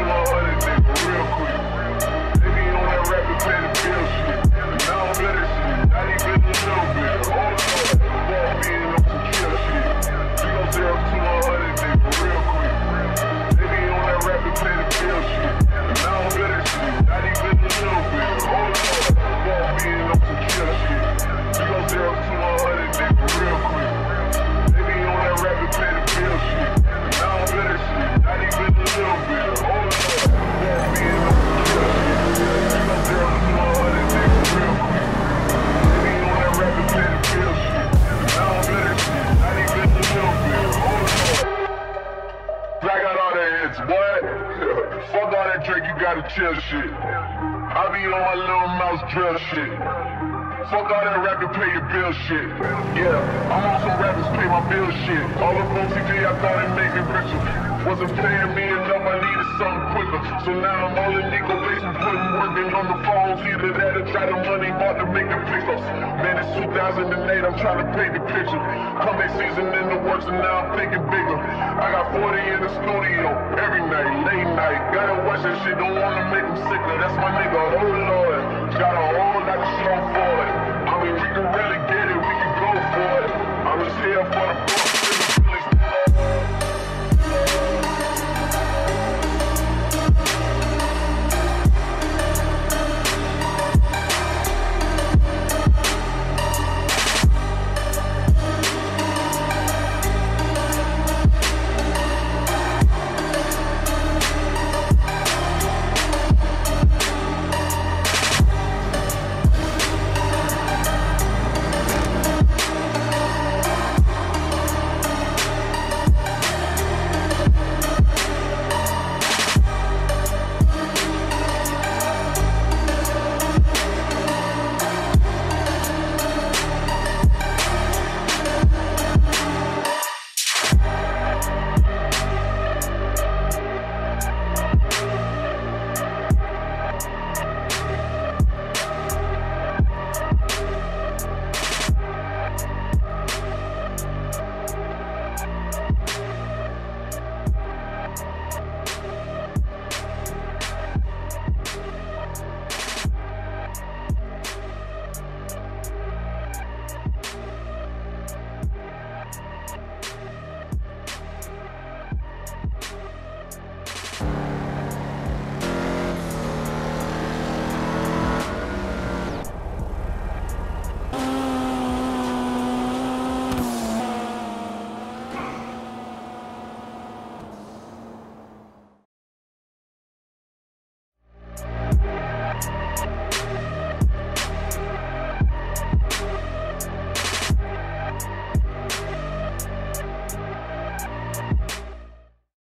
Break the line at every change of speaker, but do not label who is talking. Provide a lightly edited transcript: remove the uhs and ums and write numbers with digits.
100 nigga real quick. They be on that rapid pay the bill shit. And I don't let it shit, not even a little bit. Hold on, ball being on some kill shit. We gon' 0 to 100 nigga real quick. They be on that rapid pay the bill shit. And I don't let it shit, not even a little bit. Hold on, ball being on some kill shit. We gon' 0 to 100 nigga real quick. They be on that rapid pay the bill shit. And I don't let it shit, not even a little bit. Hold on, ball being on some kill shit. We gon' 0 to 100 nigga real quick. They be on that rapid pay the bill shit. And I don't let it shit, not even a little bit. Hold on. I got all that hits, boy. Fuck all that Drake, you gotta chill shit. I be on my little mouse drill shit. Fuck all that rapid pay your bill shit. Yeah, I'm on some rappers pay my bill shit. All up on TJ, I thought it made me richer. Wasn't paying me enough, I needed something quicker. So now I'm all in Nico Basin, putting working on the phones. Either that or try the money hard to make the pickups. Man, it's 2008, I'm trying to paint the picture. Comeback season in the works and now I'm thinking bigger. I got 40 in the studio, every night, late night. Gotta watch that shit, don't wanna make them sicker. That's my nigga, oh Lord. Got a